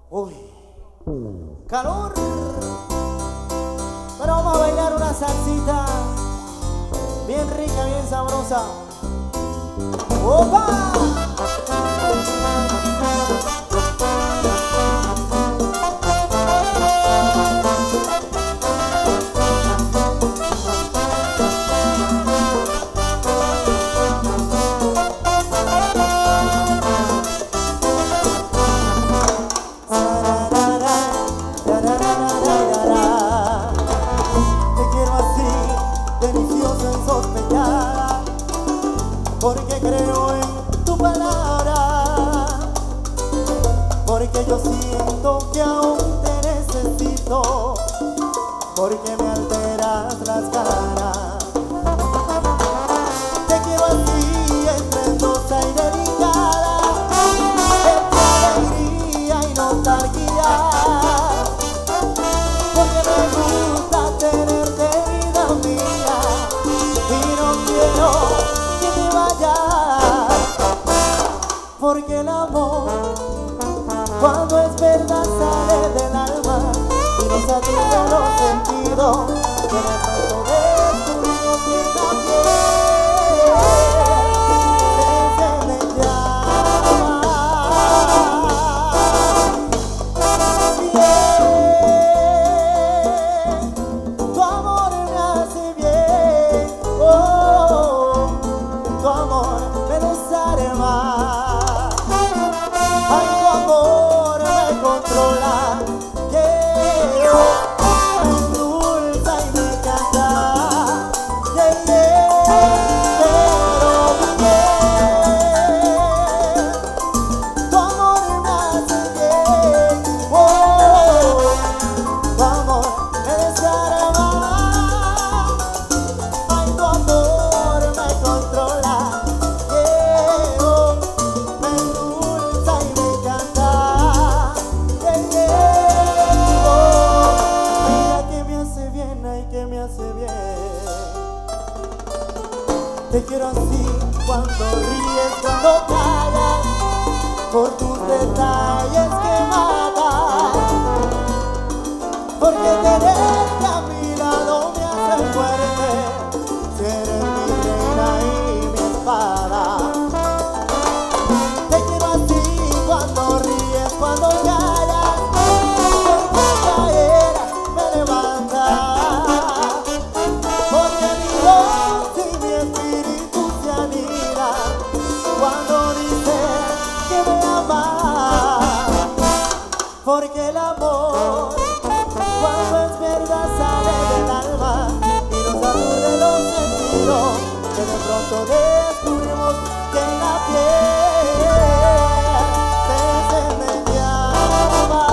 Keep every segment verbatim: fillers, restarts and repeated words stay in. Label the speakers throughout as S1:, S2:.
S1: Uy, calor. Pero vamos a bailar una salsita bien rica, bien sabrosa. ¡Opa!
S2: Porque creo en tu palabra, porque yo siento que aún te necesito, porque me alteras las ganas. Te quiero así, estrendosa y delicada, en tu alegría y nostalgia, porque me gusta tenerte vida mía y no quiero porque el amor, cuando es verdad, sale del alma y nos satisface los sentidos, que de pronto descubrimos que en la piel se enciende llama. Bien, tu amor me hace bien, oh, tu amor me desarma. Te quiero así, cuando ríes, cuando callas, por tus detalles que matan, porque tenerte a mi lado me hace fuerte, si eres mi reina y mi espada. Te quiero así, cuando ríes, cuando callas, porque caer me levanta, porque mi voz y mi espíritu cuando dices que me amas, porque el amor, cuando es verdad, sale del alma y nos aturde los sentidos, que de pronto descubrimos que en la piel se enciende llama.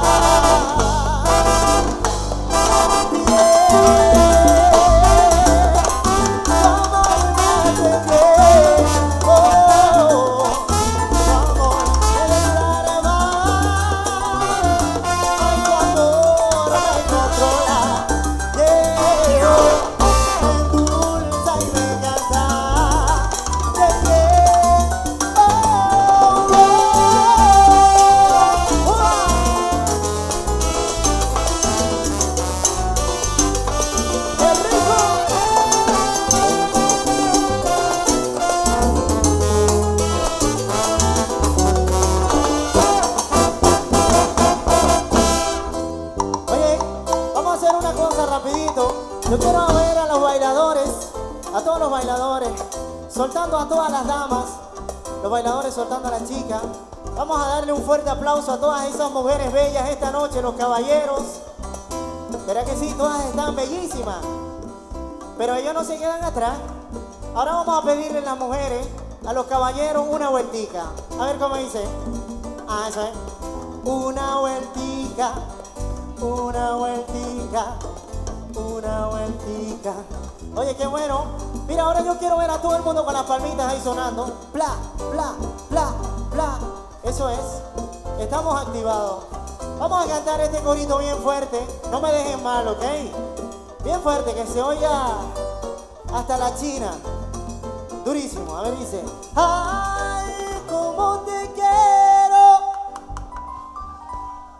S2: Yo quiero ver a los bailadores, a todos los bailadores, soltando a todas las damas, los bailadores soltando a las chicas. Vamos a darle un fuerte aplauso a todas esas mujeres bellas esta noche, los caballeros. ¿Verdad que sí? Todas están bellísimas, pero ellos no se quedan atrás. Ahora vamos a pedirle a las mujeres, a los caballeros, una vueltica. A ver cómo dice. Ah, eso es. Una vueltica, una vueltica, una vueltica. Oye, qué bueno. Mira, ahora yo quiero ver a todo el mundo con las palmitas ahí sonando. Bla, bla, bla, bla. Eso es. Estamos activados. Vamos a cantar este corito bien fuerte. No me dejen mal, ¿ok? Bien fuerte, que se oiga hasta la China. Durísimo. A ver, dice. Ay, cómo te quiero.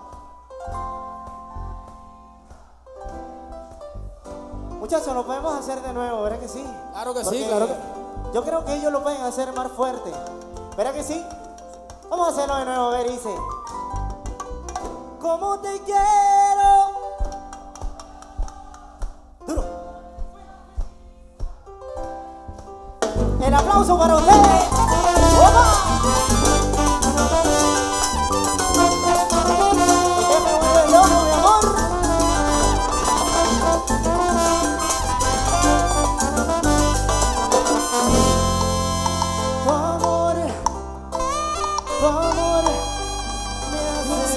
S2: Muchachos, lo podemos hacer de nuevo, ¿verdad que sí?
S3: Claro que
S2: Porque
S3: sí, claro que
S2: yo creo que ellos lo pueden hacer más fuerte, ¿verdad que sí? Vamos a hacerlo de nuevo, a ver, dice. ¿Cómo te quiero? Duro. El aplauso para ustedes. ¡Opa! ¿Qué me vuelve loco, mi amor? Tu amor, tu amor me hace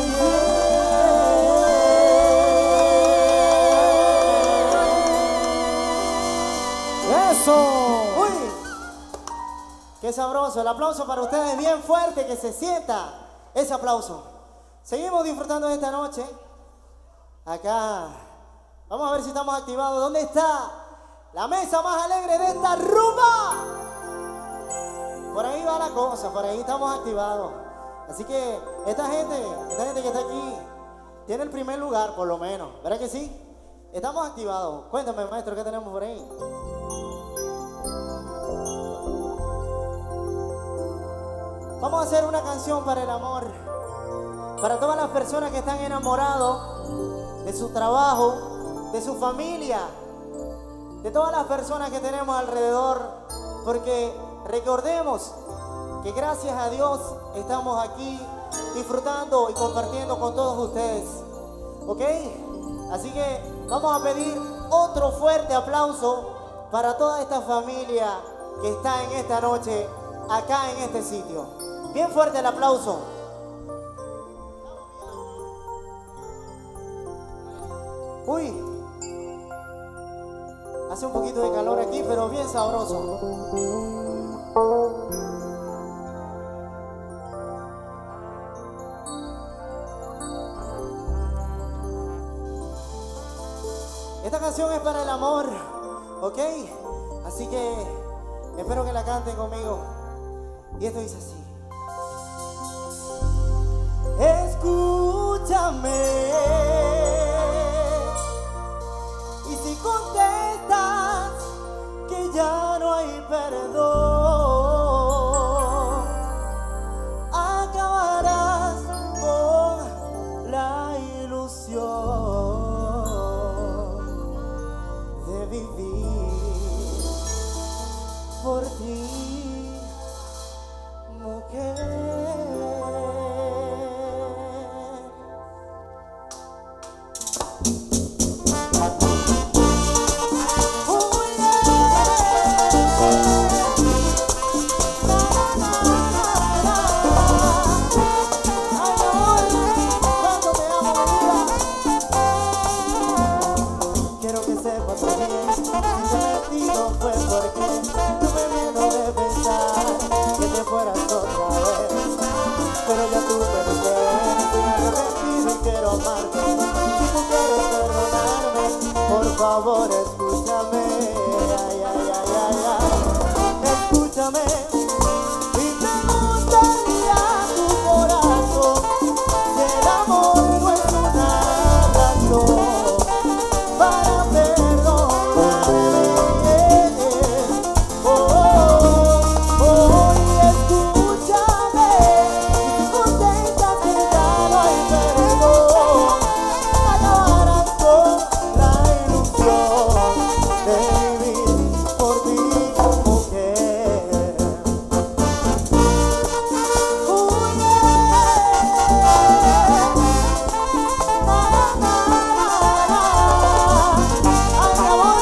S2: bien.
S3: ¡Eso!
S2: ¡Uy! ¡Qué sabroso! El aplauso para ustedes bien fuerte, que se sienta ese aplauso. Seguimos disfrutando de esta noche. Acá. Vamos a ver si estamos activados. ¿Dónde está la mesa más alegre de esta rumba? Por ahí va la cosa, por ahí estamos activados. Así que esta gente, esta gente que está aquí, tiene el primer lugar por lo menos. ¿Verdad que sí? Estamos activados. Cuéntame, maestro, ¿qué tenemos por ahí? Vamos a hacer una canción para el amor. Para todas las personas que están enamorados de su trabajo, de su familia, de todas las personas que tenemos alrededor. Porque recordemos que gracias a Dios estamos aquí disfrutando y compartiendo con todos ustedes. ¿Ok? Así que vamos a pedir otro fuerte aplauso para toda esta familia que está en esta noche, acá en este sitio. Bien fuerte el aplauso. Uy, hace un poquito de calor aquí, pero bien sabroso. Esta canción es para el amor, ¿ok? Así que espero que la canten conmigo. Y esto dice así. Escúchame. Y si contestas que ya no hay perdón, acabarás con la ilusión de vivir por ti, mujer. Por favor, escúchame, ay, ay, ay, ay, ay. Escúchame y pregúntale a tu corazón si el amor no es una razón para perdonarme. Oh, oh, oh, y escúchame y si contestas que ya no hay perdón, acabarás con la ilusión de vivir por ti, mujer. Oh, yeah. Na, na, na, na. Ay, mi amor.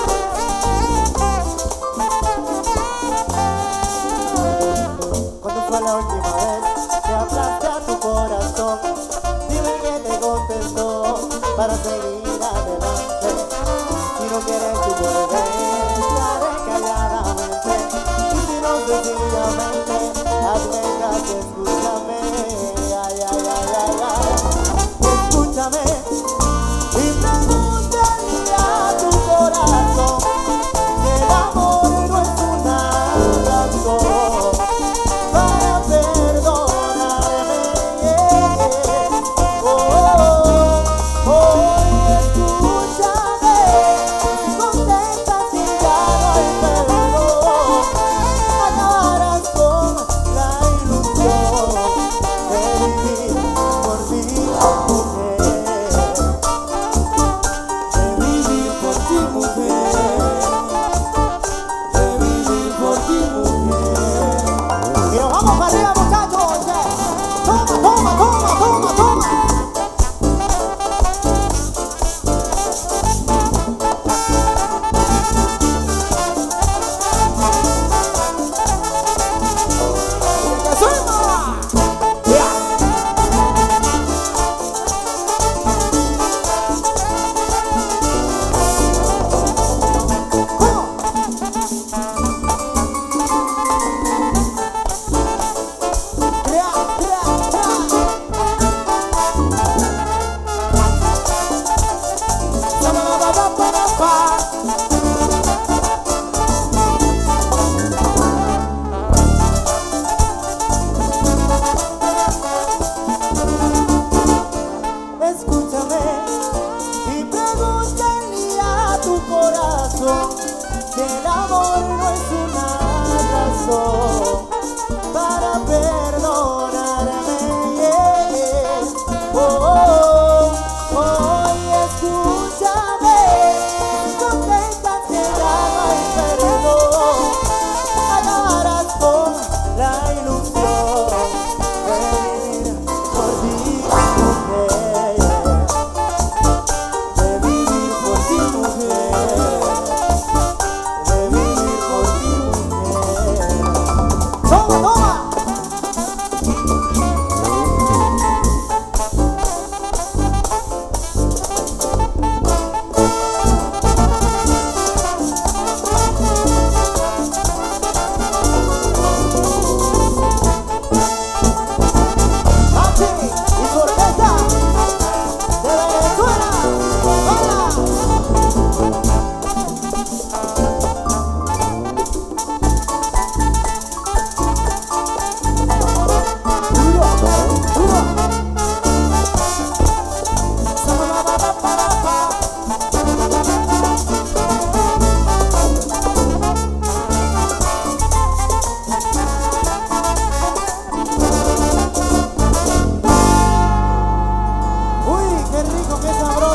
S2: ¿Cuándo fue la última vez que hablaste a tu corazón? Dime que te contestó para seguir adelante. Si no quieres tú puedes, estaré calladamente. Y si no sencillamente, hazme caso, escúchame. Ay, ay, ay, ay, ay. Escúchame y pregúntale a tu corazón que el amor no es una razón para perdonarme.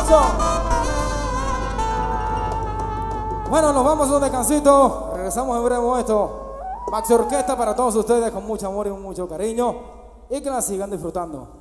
S2: aplauso.
S3: Bueno, nos vamos a un descansito. Regresamos en breve momento. Maxi Orquesta para todos ustedes con mucho amor y mucho cariño. Y que la sigan disfrutando.